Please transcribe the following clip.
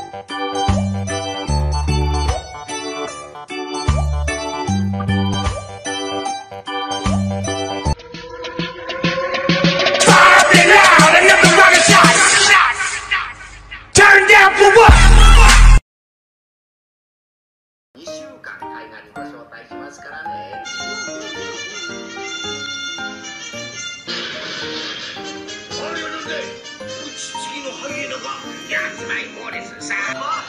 海外にご招待しますからね。あれはなんだい、打ち継ぎのハイエナがやつまい棒ですさあ。